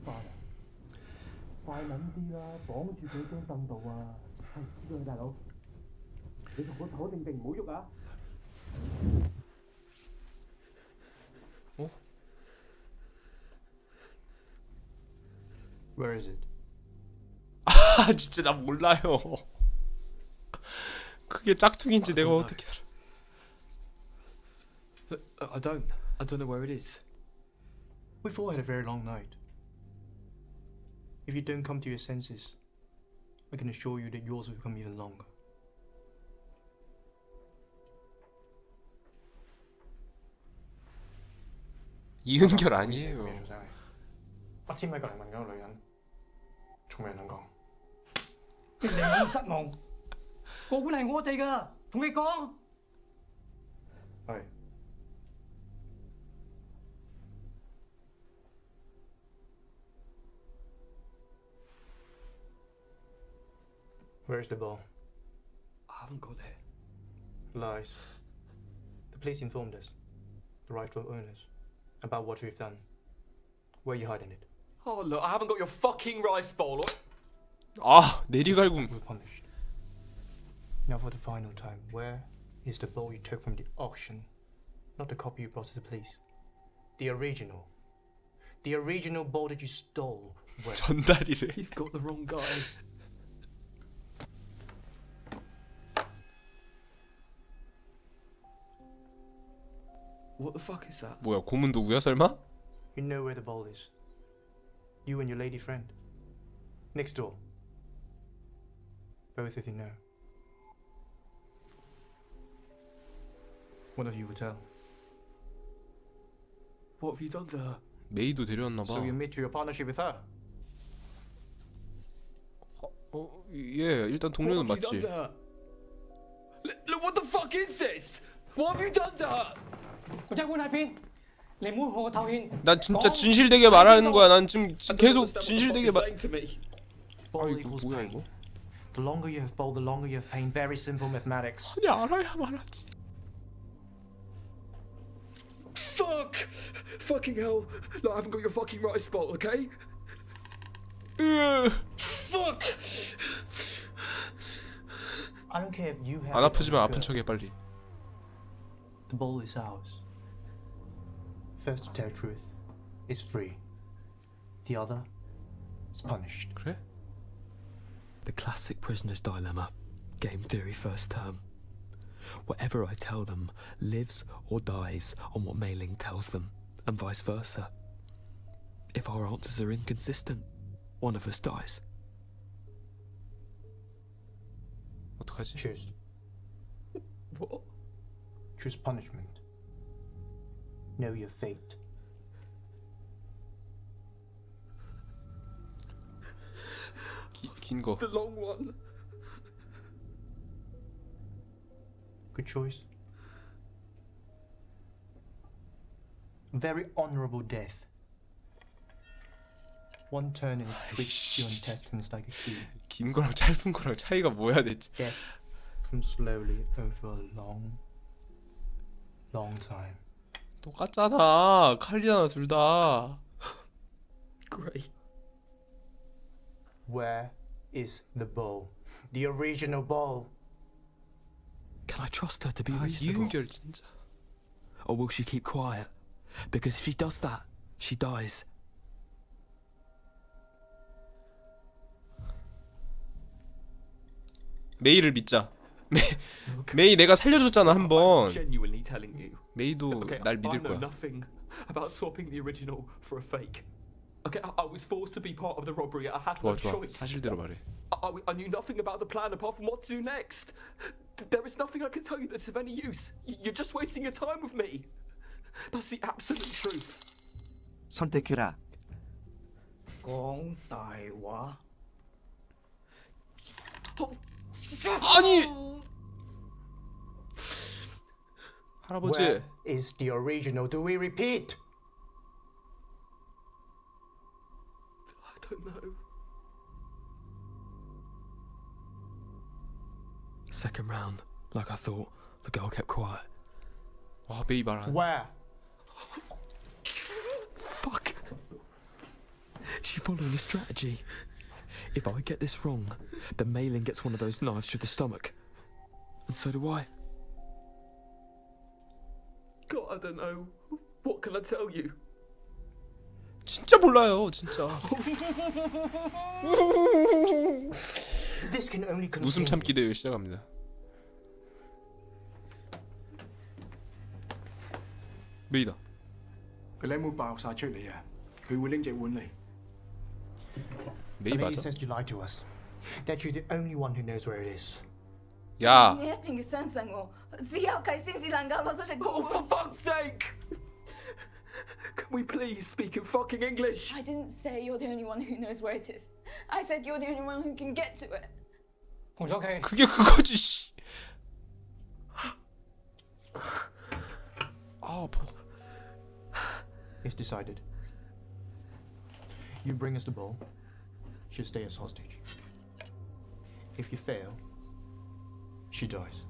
花啊！快撚啲啦，綁住佢張凳度啊！係，知道你大佬，你同我坐定定，唔好喐啊！ 어? Where is it? 아 진짜 나 몰라요. 그게 짝퉁인지 내가 어떻게 알아? I don't know where it is. We've all had a very long night. If you don't come to your senses, I can assure you that yours will become even longer. 이은결 아니에요. 不知咪過嚟問嗰個女人，仲未能講。 令你好失望，個管係我哋㗎，同你講。 係。Where's the ball? I haven't got it. Lies. The police informed us, the rightful owners, about what we've done. Where are you hiding it? Oh look, I haven't got your fucking rice bowl. 아, 내리갈굼. We're punished. Now for the final time, where is the bowl you took from the auction? Not the copy you brought to the police. The original. The original bowl that you stole. Where? 전달이래. You've got the wrong guy. What the fuck is that? 뭐야, 고문 도구야 설마? You know where the bowl is. You and your lady friend. Next door. Both of you know. One of you will tell. What have you done to her? 메이도 데려왔나 봐. So you admit to your partnership with her? 예, 일단 동료는 맞지. Look, what the fuck is this? What have you done to her? 我真係喺邊？你唔好向我透獻。 난 진짜 진실되게 말하는 거야. 난 지금 계속 진실되게 말. Ball equals 뭐야 pain. 이거? The longer you have ball, the longer you have pain. Very simple mathematics. 아니 알아야 말하지. Fuck! Fucking hell! Look, I haven't got your fucking rice bowl, okay? Fuck! I don't care if you have. 안 아프지만 아픈 척해 빨리. The ball is ours. First to tell truth is free. The other is punished. 그래? The classic prisoner's dilemma. Game theory first term. Whatever I tell them lives or dies on what Mei Ling tells them, and vice versa. If our answers are inconsistent, one of us dies. 어떡하지? Choose. 뭐? Choose punishment. Know your fate. 긴 거. The long one. Good choice. Very honorable death. One turn and it twists your intestines like a key. 긴 거랑 짧은 거랑 차이가 뭐야 대체? Death comes slowly over a long, long time. 똑같잖아. 칼이잖아 둘 다. Great. Where is the bowl? The original bowl. Can I trust her to be reasonable? 이은결 진짜. Or will she keep quiet? Because if she does that, she dies. 메이를 믿자. 메이 내가 살려줬잖아 한 번. 메이도 날 믿을 거야. About swapping the original for a fake. Okay, I was forced to be part of the robbery. I had no 좋아. choice. 사실대로 말해. I knew nothing about the plan apart from what to do next. There is nothing I can tell you that's of any use. You're just wasting your time with me. That's the absolute truth. 선택해라. 講大話。 아니. 할아버지. Where is the original? Do we repeat? I don't know. Second round, like I thought, the girl kept quiet. 와 메이 말 안. Where? Fuck! She's following a strategy. If I get this wrong, then Mei Ling gets one of those knives through the stomach. And so do I. God, I don't know. What can I tell you? 진짜 몰라요, 진짜. This can only 웃음 continue. 참기 대회 시작합니다. 메이다. 個靚妹爆晒出嚟啊！佢會拎隻碗嚟。 메이 The lady 맞아? says you lied to us. That you're the only one who knows where it is. 야, 你一定要相信我，只有佢先至能夠攞出隻寶 Oh, for fuck's sake! Can we please speak in fucking English? I didn't say you're the only one who knows where it is. I said you're the only one who can get to it. 홍석해. 그게 그거지. 씨. 아, 아파. It's decided. You bring us the bowl. She'll stay as hostage. If you fail, she dies.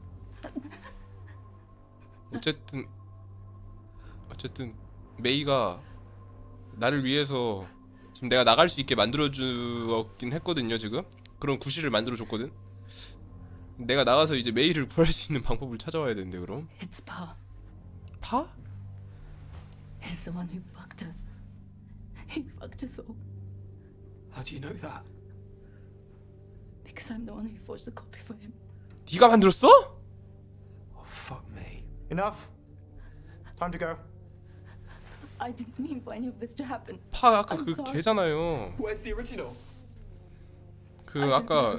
어쨌든 메이가 나를 위해서 지금 내가 나갈 수 있게 만들어 주었긴 했거든요. 지금 그런 구실을 만들어 줬거든. 내가 나가서 이제 메이를 구할 수 있는 방법을 찾아와야 되는데 그럼 It's Pa. 파? He's the one who fucked us. He fucked us all. How do you know that? Because I'm the one who forged the copy for him. 네가 만들었어? Oh, fuck me. Enough. Time to go. I didn't mean for any of this to happen. 파 아까 I'm 그 sorry. 걔잖아요. Where's the original? 그 아까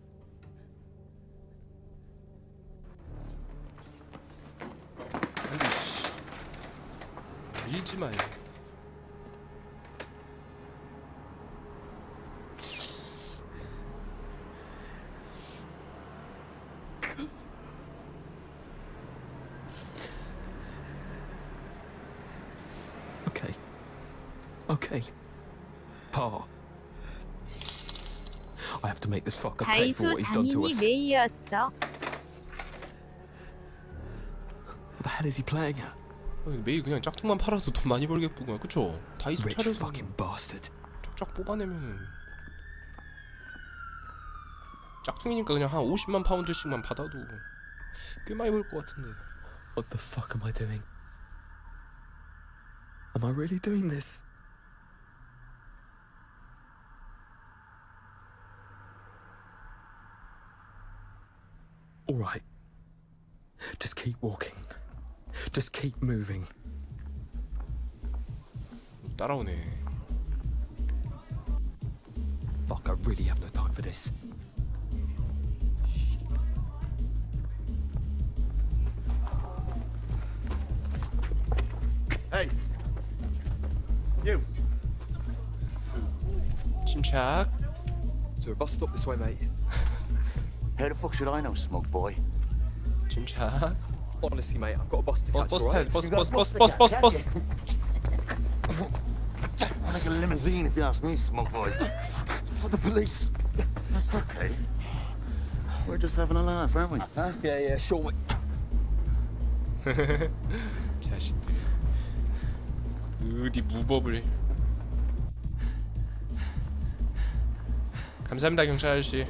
안돼 씨 밀지 마요. Okay. Okay. Pa. I have to make this fucker pay for 다이소 what he's done to 장인이 us. 메이였어. What the hell is he playing at? 메이 그냥 짝퉁만 팔아도 돈 많이 벌겠구만. 그쵸? 다이소 Rich 차려서 fucking bastard. 쫙쫙 뽑아내면은 짝퉁이니까 그냥 한 50만 파운드씩만 받아도 꽤 많이 벌 것 같은데. What the fuck am I doing? Am I really doing this? All right. Just keep walking. Just keep moving. 따라오네. Fuck, I really have no time for this. Hey. You. 침착. Is there a bus stop this way, mate? How the fuck should I know, smug boy? 침착. Honestly, mate, I've got a bus to catch, 버스 alright? 타야 버스. I like a limousine if you ask me, smug boy. For the police. That's okay. We're just having a laugh, aren't we? Huh? Yeah, sure, mate. 자식들. 어디 무법을. 감사합니다 경찰 아저씨.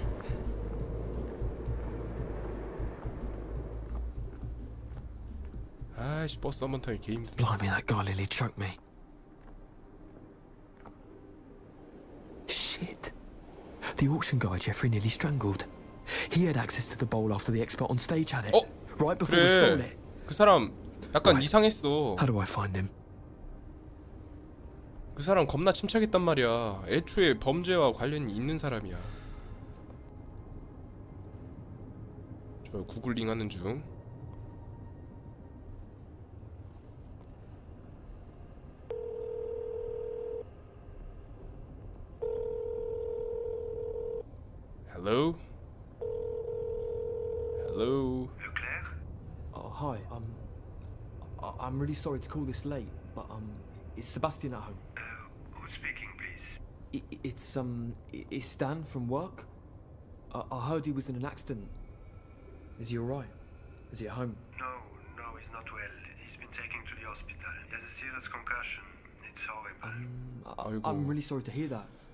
아이씨 버스 한번 타기 개 힘들다. Blimey, that guy nearly choked me. Shit. The auction guy Jeffrey nearly strangled. He had access to the bowl after the expert on stage had it. 어? Right before we stole 그래. it. 그 사람 약간 Right. 이상했어. How do I find him? 그 사람 겁나 침착했단 말이야. 애초에 범죄와 관련이 있는 사람이야. 저 구글링 하는 중. Hello? Hello? Oh, hi. I'm really sorry to call this late, but is Sebastian at home? Who's speaking, please? It's Stan from work. I heard he was in an accident. Is he alright? Is he at home? No, he's not well. He's been taken to the hospital. He has a serious concussion. It's horrible. I'm really sorry to hear that.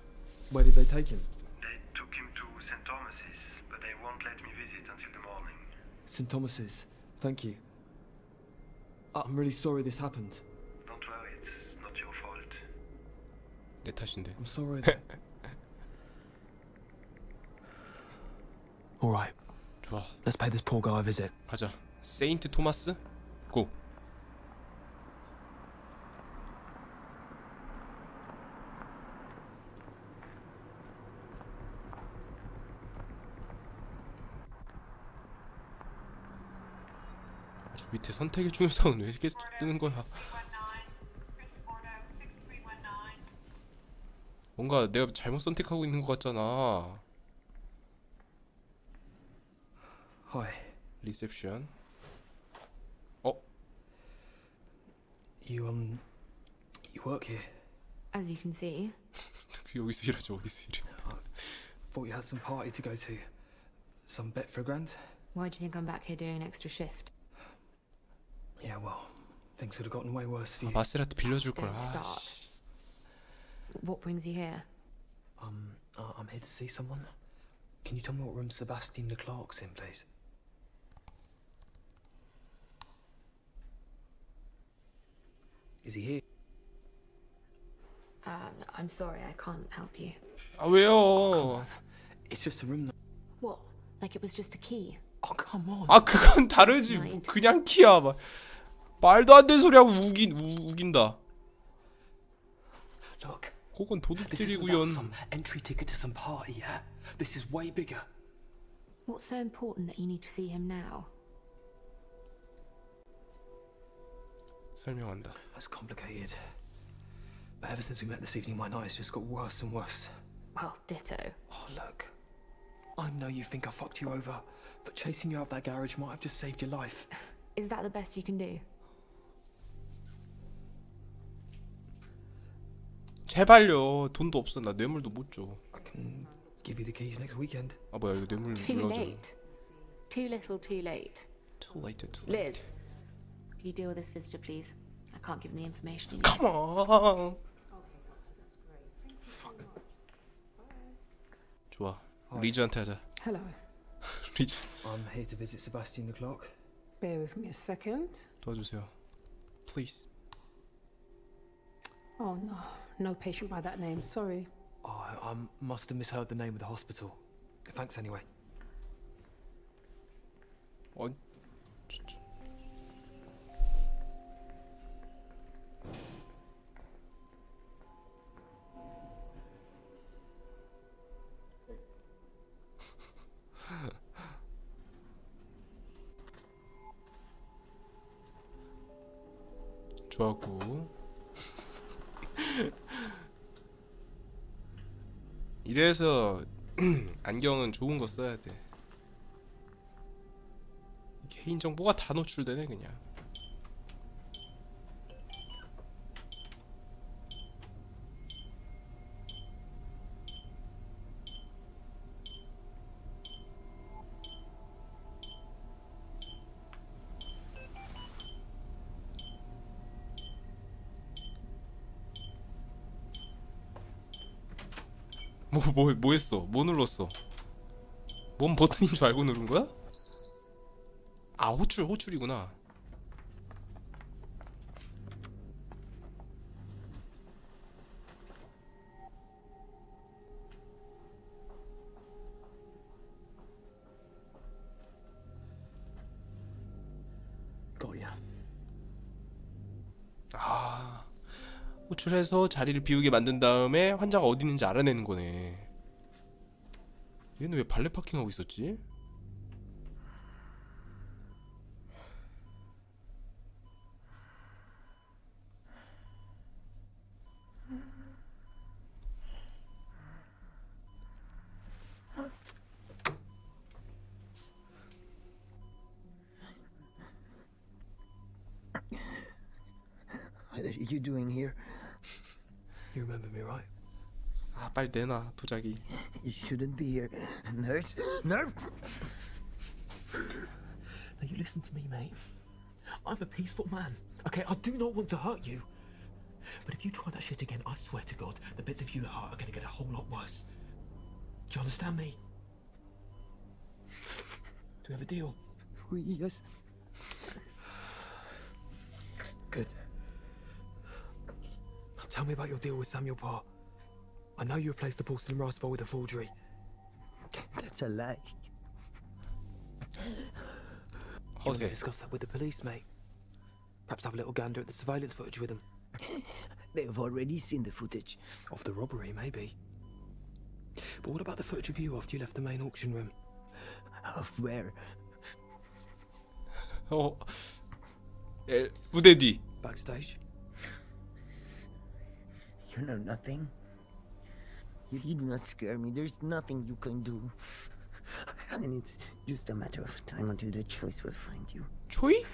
Where did they take him? They took him to St. Thomas's, but they won't let me visit until the morning. St. Thomas's. Thank you. I'm really sorry this happened. Don't worry, it's not your fault. 내 탓인데. I'm sorry that... Alright, 좋아. let's pay this poor guy a visit. 가자. 세인트 토마스? 고. 저 밑에 선택의 중요성은 왜 계속 뜨는 거야? 뭔가 내가 잘못 선택하고 있는 것 같잖아. Hi. 리셉션. You work here? As you can see. 여기서 일하죠. 어디서 일해? Thought you had some party to go to. Some bet for $1,000? Why do you think I'm back here doing an extra shift? Yeah, well, things would have gotten way worse for you. 마세라티 빌려줄 Don't 거라. start. What brings you here? I'm here to see someone. Can you tell me what room Sebastian Leclerc's in, please? Is he here? I'm sorry, I can't help you. 아 왜요? It's just a room. What? Like it was just a key? Oh, come on. 아 그건 다르지. 뭐 그냥 키야. 막 말도 안 되는 소리하고 우긴다. Look. 그건 This isn't 도둑질이구연. about some entry ticket to some party, yeah? This is way bigger. What's so important that you need to see him now? 설명한다. That's complicated. But ever since we met this evening, my night has just got worse and worse. Well, ditto. Oh, look. I know you think I fucked you over, but chasing you out of that garage might have just saved your life. Is that the best you can do? 제발요. 돈도 없어. 나 뇌물도 못 줘. I can give you the keys next weekend. 아 뭐야 이거 뇌물 Too 눌러줘. late. Too little, too late. Too late, too late. Liz, can you deal with this visitor, please? I can't give him the information he needs. Come on. 좋아. 리즈한테 하자. Hello. 리즈 I'm here to visit Sebastian Leclerc. Bear with me a second. 도와주세요. Please. Oh no, no patient by that name. Sorry. Oh, I must have misheard the name of the hospital. Thanks anyway. 진짜. 좋았고. 이래서 안경은 좋은 거 써야 돼. 개인 정보가 다 노출되네 그냥. 뭐 했어? 뭐 눌렀어? 뭔 버튼인 줄 알고 누른 거야? 아 호출이구나. Got ya. 아 호출해서 자리를 비우게 만든 다음에 환자가 어디 있는지 알아내는 거네. 얘는 왜 발레 파킹하고 있었지? What are you doing here? You remember me, right? 아 빨리 내놔 도자기. You shouldn't be here. Nurse? Nurse? Now you listen to me, mate. I'm a peaceful man, okay? I do not want to hurt you. But if you try that shit again, I swear to God, the bits of you at heart are gonna get a whole lot worse. Do you understand me? Do we have a deal? Yes. Good. Now tell me about your deal with Samuel Parr. I know you replaced the porcelain rice bowl with a forgery. That's a lie. You want to discuss that with the police, mate? Perhaps have a little gander at the surveillance footage with them. They've already seen the footage. Of the robbery, maybe. But what about the footage of you after you left the main auction room? Of where? 무대 뒤. Backstage? You know nothing? You do not scare me. There's nothing you can do. And it's just a matter of time until the choice will find you. 초이?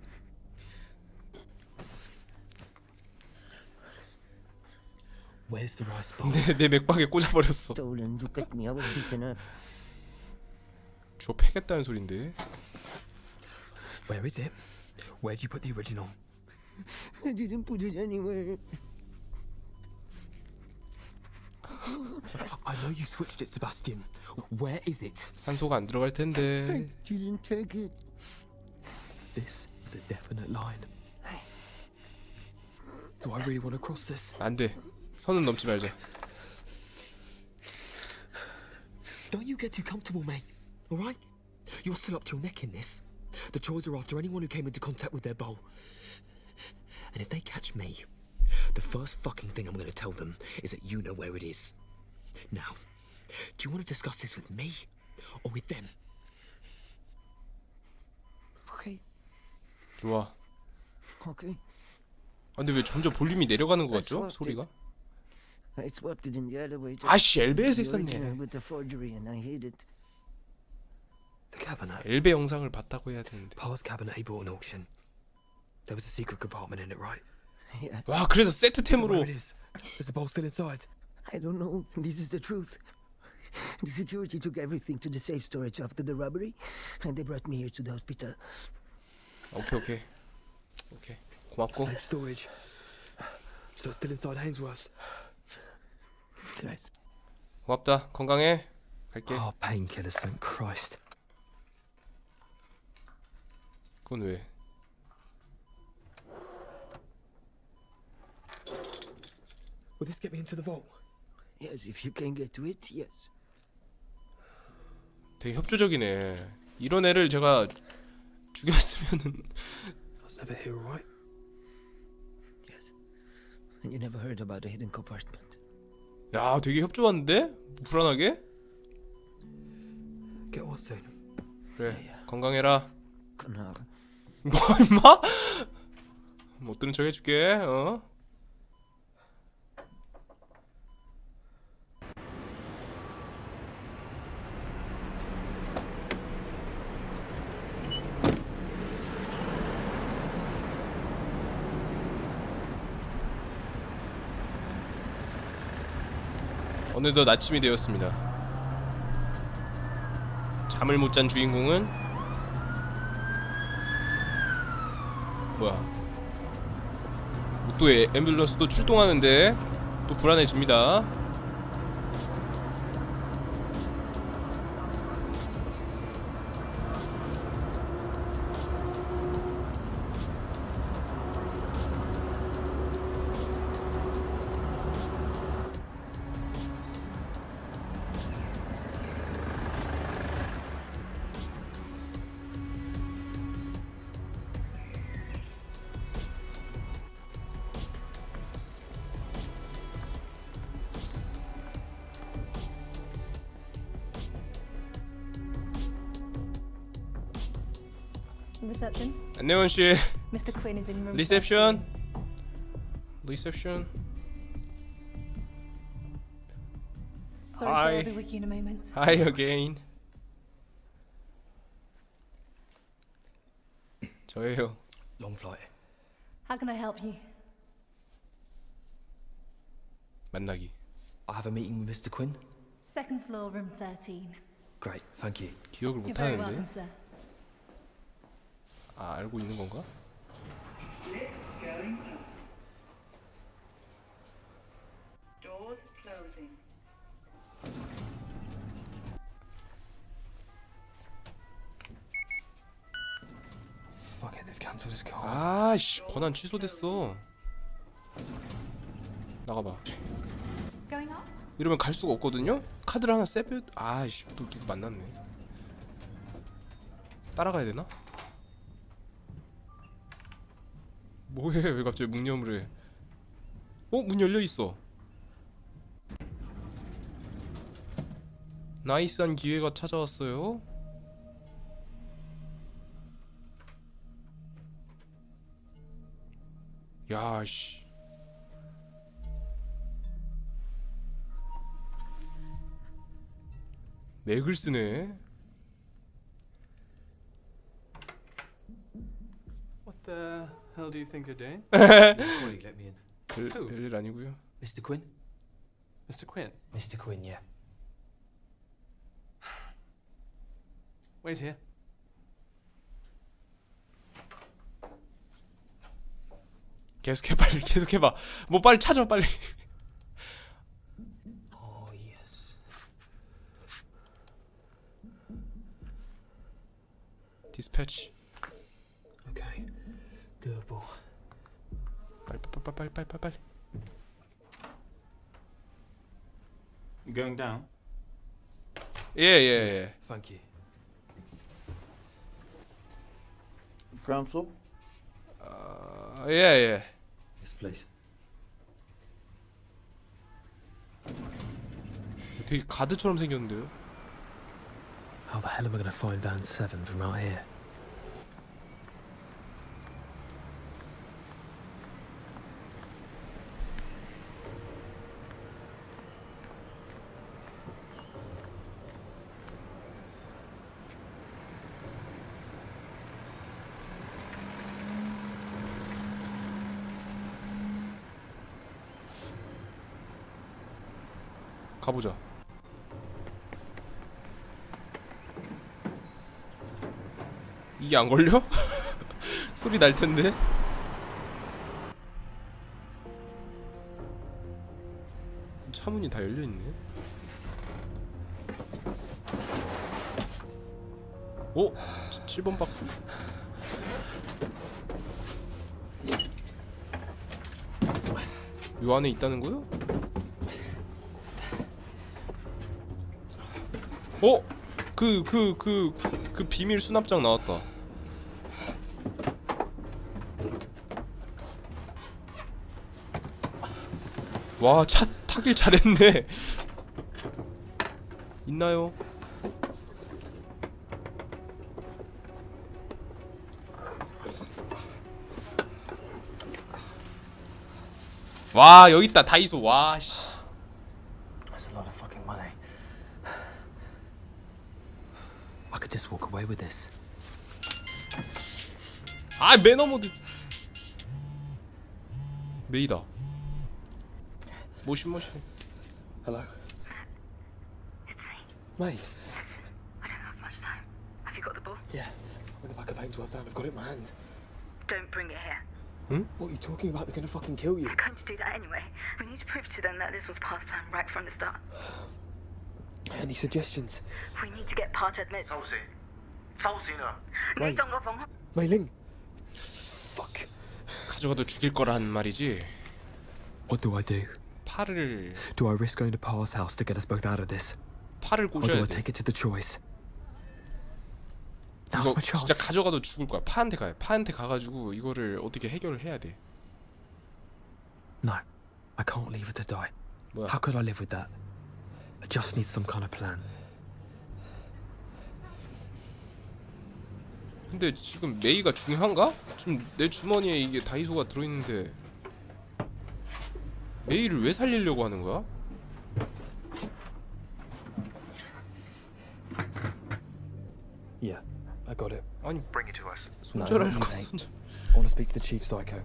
Where's the rice bowl? 내 맥박에 꽂아버렸어. Stolen. Look at me. I was beaten up. 주워 패겠다는 소린데. Where is it? Where'd you put the original? I didn't put it anywhere. I know you switched it, Sebastian. Where is it? 산소가 안 들어갈 텐데. I didn't take it. This is a definite line. Do I really want to cross this? 안 돼. 선은 넘지 말자. Don't you get too comfortable, mate. All right? You're still up to your neck in this. The Troys are after anyone who came into contact with their bowl. And if they catch me, the first fucking thing I'm going to tell them is that you know where it is. Now, do you want to discuss this with me or with them? Okay. 좋아. Okay. 아, 근데 왜 점점 볼륨이 내려가는 것 같죠? 소리가? I swapped it in the elevator. 아씨, 엘베에서 The 있었네. original with the forgery, and I hid it. The cabinet. 엘베 영상을 봤다고 해야 되는데. Pa's cabinet he bought an auction. There was a secret compartment in it, right? Yeah. 와, 그래서 Is that 세트템으로. where it is? Is the bowl still inside? I don't know. This is the truth. The security took everything to the safe storage after the robbery, and they brought me here to the hospital. 오케이. 고맙고. Safe storage. So it's still inside Hainsworth. Yes. 고맙다. 건강해. 갈게. Oh, painkillers, thank Christ. 그건 왜? Will this get me into the vault? Yes, if you can get to it, yes. 되게 협조적이네. 이런 애를 제가 죽였으면은. I was never here, all right? Yes. And you never heard about the hidden compartment? 야, 되게 협조한데? 불안하게? Get well soon. 그래, 건강해라. 그날. 뭐 임마? 못 들은 척 해줄게. 어? 어느덧 아침이 되었습니다. 잠을 못 잔 주인공은 뭐야? 또 앰뷸런스도 출동하는데 또 불안해집니다. Reception. 안내원 씨. Mr. Quinn is in room. 리셉션. 리셉션. Sorry, Hi. sir, I'll be with you in a moment. Hi again. 저예요. Long flight. How can I help you? 만나기. I have a meeting with Mr. Quinn. Second floor, room 13. Great, thank you. 기억을 You're very welcome, 못하는데. sir. 아, 알고 있는 건가? Cancel this card. 아씨 권한 취소됐어. 나가봐. Going up? 이러면 갈 수가 없거든요? 카드를 하나 세배. 아씨 또 누구 만났네. 따라가야 되나? 뭐해 왜 갑자기 묵념을 해. 문 열려있어. 나이스한 기회가 찾아왔어요. 야씨 맥을 쓰네. What the hell do you think you're doing? Colleague let me in. 별일 아니고요. Mr. Quinn? Mr. Quinn, Mr. Quinn, yeah. wait here. 계속해 빨리 계속해봐. 뭐 빨리 찾아 빨리. Oh, yes. 디스패치. Okay. Doable. 빨리. You going down? 예. Thank you. Ground floor? 예. Yes, please. 되게 가드처럼 생겼는데요. How the hell am I gonna find Van 7 from out here? 가보자. 이게 안 걸려? 소리 날 텐데. 차문이 다 열려 있네. 오, 7번 박스. 요 안에 있다는 거요? 그 비밀 수납장 나왔다. 와, 차 타길 잘했네. 있나요? 와, 여기 있다. 다이소. 와, 씨. That's a lot of fucking money. I could just walk away with this. 아, 매너 모드. 메이다. 모신. Hello. It's me. Mate. I don't have much time. Have you got the ball? Yeah. With the back of Ainsworth down, I've got it in my hand. Don't bring it here. What are you talking about? They're gonna fucking kill you. They're going to do that anyway. We need to prove to them that this was past plan right from the start. Any suggestions? We need to get Parch admits. Wait. Mei Ling. Fuck. 가져가도 죽일 거란 말이지. What do I do? 팔을 Do I risk going to Pa's house to get us both out of this? 팔을 Or do 꼬셔야 I 돼. take it to the choice? Now's 이거 my chance. 진짜 가져가도 죽을 거야. 파한테 가요. 파한테 가가지고 이거를 어떻게 해결을 해야 돼. No, I can't leave her to die. 뭐야? How could I live with that? I just need some kind of plan. 근데 지금 메이가 중요한가? 지금 내 주머니에 이게 다이소가 들어있는데 메이를 왜 살리려고 하는 거야? Yeah, I got it. 아니 Bring it to us. 손절할 No, 거. mate. I want to speak to the chief psycho.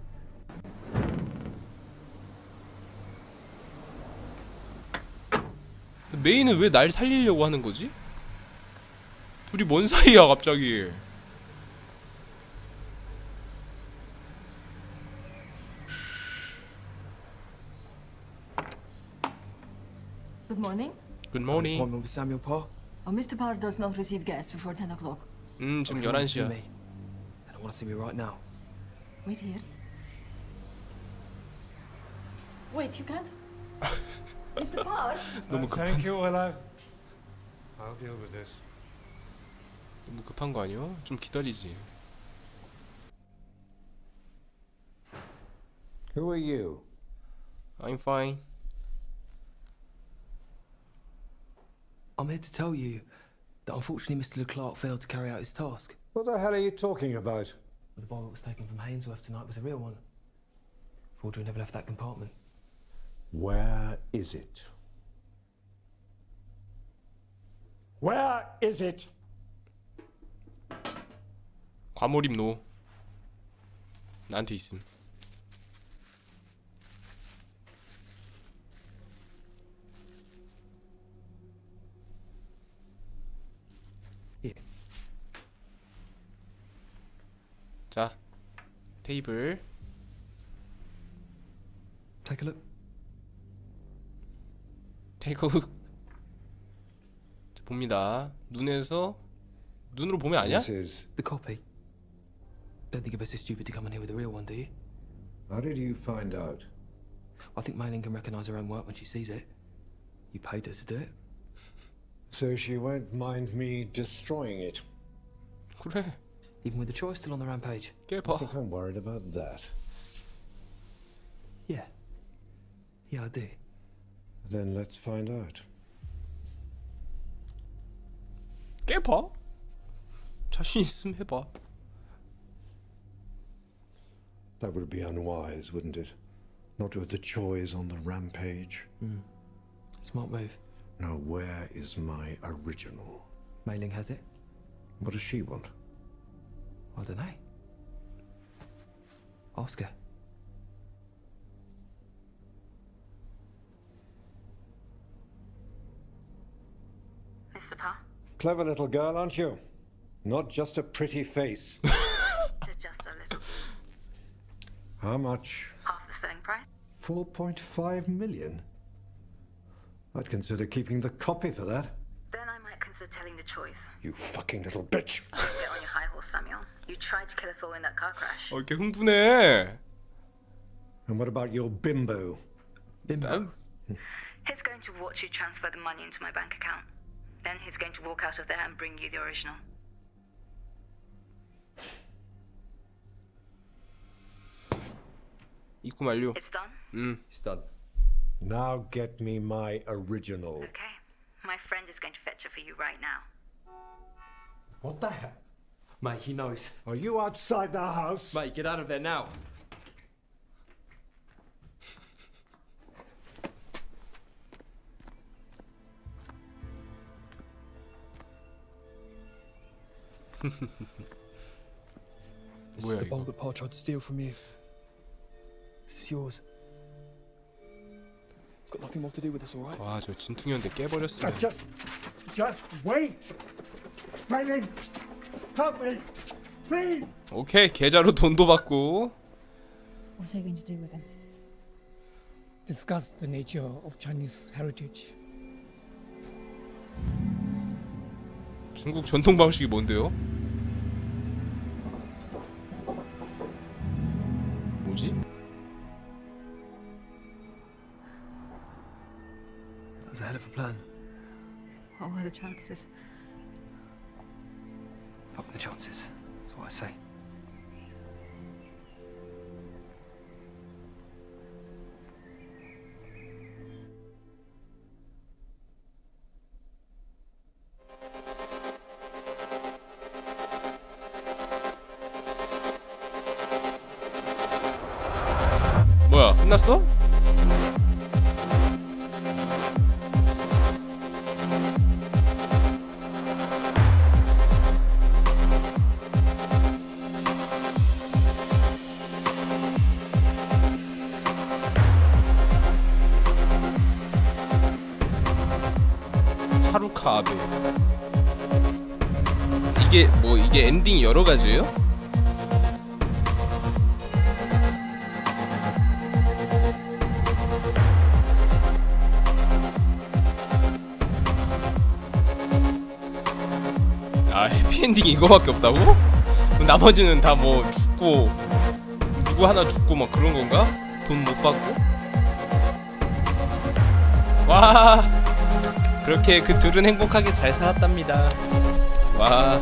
메이는 왜 날 살리려고 하는 거지? 둘이 뭔 사이야 갑자기? Good morning. Good morning. Appointment with Samuel Pa? Oh, Mr. Parr does not receive guests before 10 o'clock. 지금 He wants to see 11시야. me. They don't want to see me right now. Wait here. Wait, you can't? Mr. Parr? 너무 Thank 급한 you, Willow. I'll deal with this. 너무 급한 거 아니야? 좀 기다리지. Who are you? I'm fine. I'm here to tell you that unfortunately Mr. Leclerc failed to carry out his task. What the hell are you talking about? The boy that was taken from Hainsworth tonight was a real one. Forgery never left that compartment. Where is it? Where is it? 과몰입 노. 나한테 있음. 자, 테이블. Take a look. 테이크 훅. 자, 봅니다. 눈으로 보면 아니야? This is. The copy. Don't think you're so stupid to come in here with the real one, do you? How did you find out? I think Mei Ling can recognise her own work when she sees it. You paid her to do it. So she won't mind me destroying it. 그래. Even with the choice still on the rampage. I think I'm worried about that. Yeah. Yeah, I do. Then let's find out. 깨봐. 자신 있으면 해봐. That would be unwise, wouldn't it? Not with the choice on the rampage. Smart move. Now, where is my original? Mei Ling has it. What does she want? I don't know. Ask her. Mr. Parr? Clever little girl, aren't you? Not just a pretty face. Just a little. How much? Half the selling price? 4.5 million. I'd consider keeping the copy for that. Then I might consider telling the choice. You fucking little bitch. Get on your high horse, Samuel. You tried to kill us all in that car crash. 이렇게 흥분해. And what about your bimbo? Bimbo? He's going to watch you transfer the money into my bank account. Then he's going to walk out of there and bring you the original. 입고 만료. It's done? It's done. Now get me my original. Okay. My friend is going to fetch it for you right now. What the hell? Mate, he knows. Are you outside the house? Mate, get out of there now. This is the bowl that Paul tried to steal from you. This is yours. It's got nothing more to do with us, all right? 와, 저 진퉁이한테 깨버렸으면. Just wait. Mei Ling, help me, please. 오케이, 계좌로 돈도 받고. What are you going to do with him? Discuss the nature of Chinese heritage. 중국 전통 방식이 뭔데요? 뭐지? That was a hell of a plan. What were the chances? Fuck the chances. That's what I say. 뭐야, 끝났어? 하루카 아베. 이게 엔딩이 여러 가지예요? 아, 해피엔딩이 이거밖에 없다고? 나머지는 다 뭐 죽고 누구 하나 죽고 막 그런 건가? 돈 못 받고? 와, 그렇게 그 둘은 행복하게 잘 살았답니다. 와.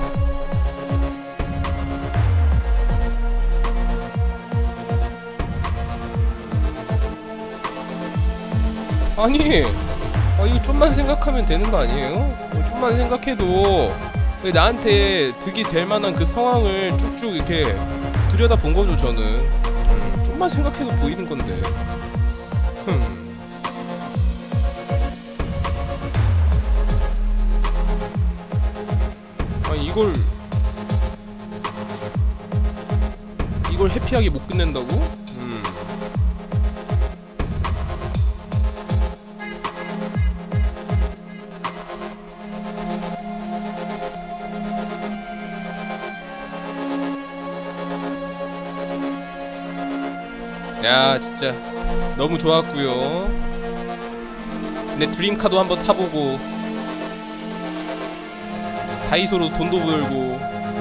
아니, 이거 좀만 생각하면 되는 거 아니에요? 좀만 생각해도 왜 나한테 득이 될 만한 그 상황을 쭉쭉 이렇게 들여다 본 거죠, 저는. 좀만 생각해도 보이는 건데. 아니, 이걸 해피하게 못 끝낸다고? 야, 진짜 너무 좋았구요. 내 드림카도 한번 타보고 다이소로 돈도 벌고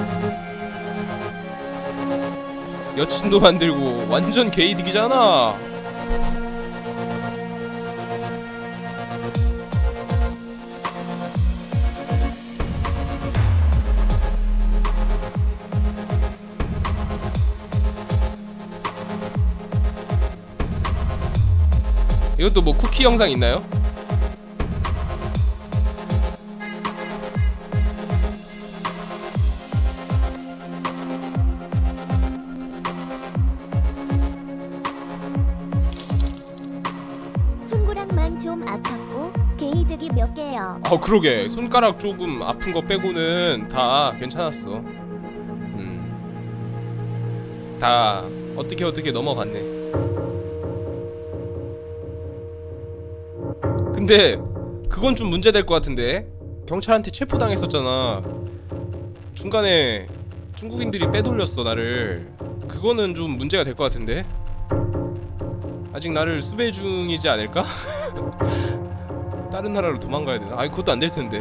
여친도 만들고 완전 개이득이잖아. 이것도 뭐 쿠키 영상 있나요? 손가락만 좀 아팠고 개이득이 몇 개요. 그러게. 손가락 조금 아픈 거 빼고는 다 괜찮았어. 다 어떻게 넘어갔네. 근데 그건 좀 문제될 것 같은데. 경찰한테 체포당했었잖아. 중간에 중국인들이 빼돌렸어 나를. 그거는 좀 문제가 될 것 같은데. 아직 나를 수배 중이지 않을까? 다른 나라로 도망가야 되나? 아니, 그것도 안 될 텐데.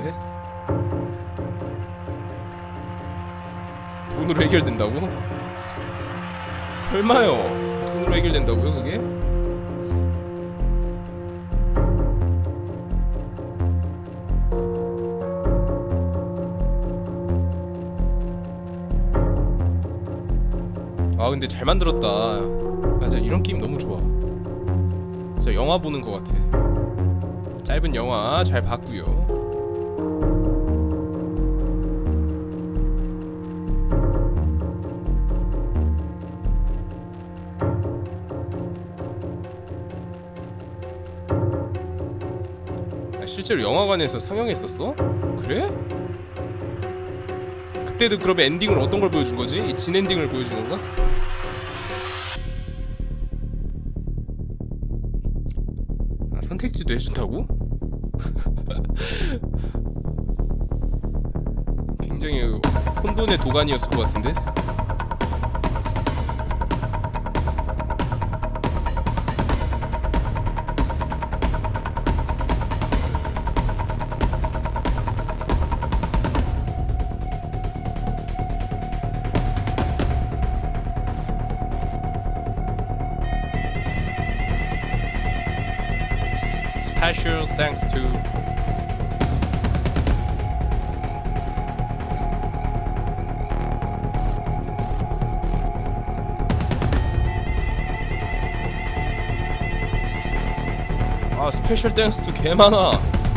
돈으로 해결된다고? 설마요. 돈으로 해결된다고요, 그게? 근데 잘 만들었다. 진짜 이런 게임 너무 좋아. 진짜 영화 보는 것 같아. 짧은 영화 잘 봤구요. 실제로 영화관에서 상영했었어? 그래? 그때도 그러면 엔딩을 어떤 걸 보여준 거지? 이 진 엔딩을 보여준 건가? 선택지도 해준다고? 굉장히 혼돈의 도가니였을 것 같은데? Special thanks to 스페셜 땡스 투 개 많아.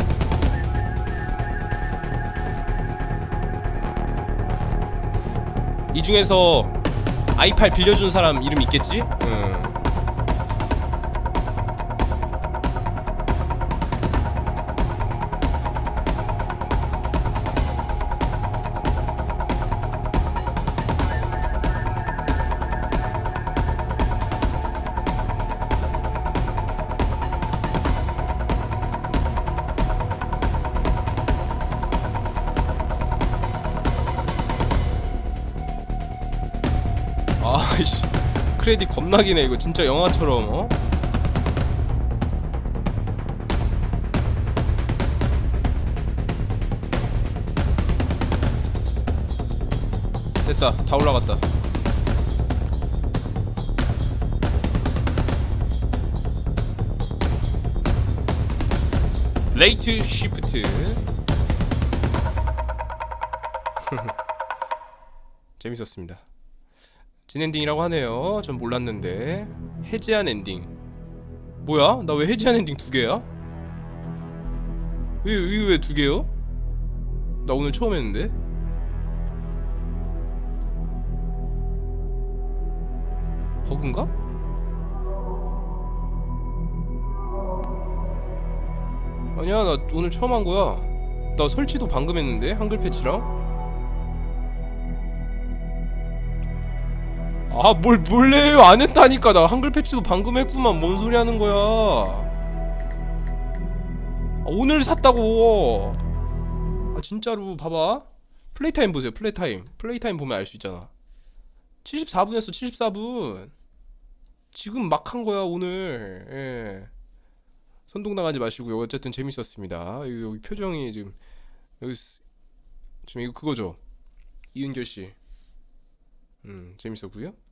이 중에서 i8 빌려준 사람 이름 있겠지? 아이씨, 크레딧 겁나기네. 이거 진짜 영화처럼. 됐다. 다 올라갔다. 레이트 시프트. 재밌었습니다. 진 엔딩이라고 하네요. 전 몰랐는데. 해제한 엔딩. 뭐야? 나 왜 해제한 엔딩 2개야? 왜 2개요? 나 오늘 처음 했는데? 버그인가? 아니야, 나 오늘 처음 한 거야. 나 설치도 방금 했는데? 한글 패치랑? 아, 뭘 해요? 안 했다니까. 나 한글 패치도 방금 했구만. 뭔 소리 하는 거야. 아, 오늘 샀다고. 아, 진짜로 봐봐. 플레이타임 보세요. 플레이타임 보면 알 수 있잖아. 74분 했어. 74분. 지금 막 한 거야 오늘. 예. 선동당하지 마시고요. 어쨌든 재밌었습니다. 여기 표정이 지금 지금 이거 그거죠. 이은결씨. 재밌었고요.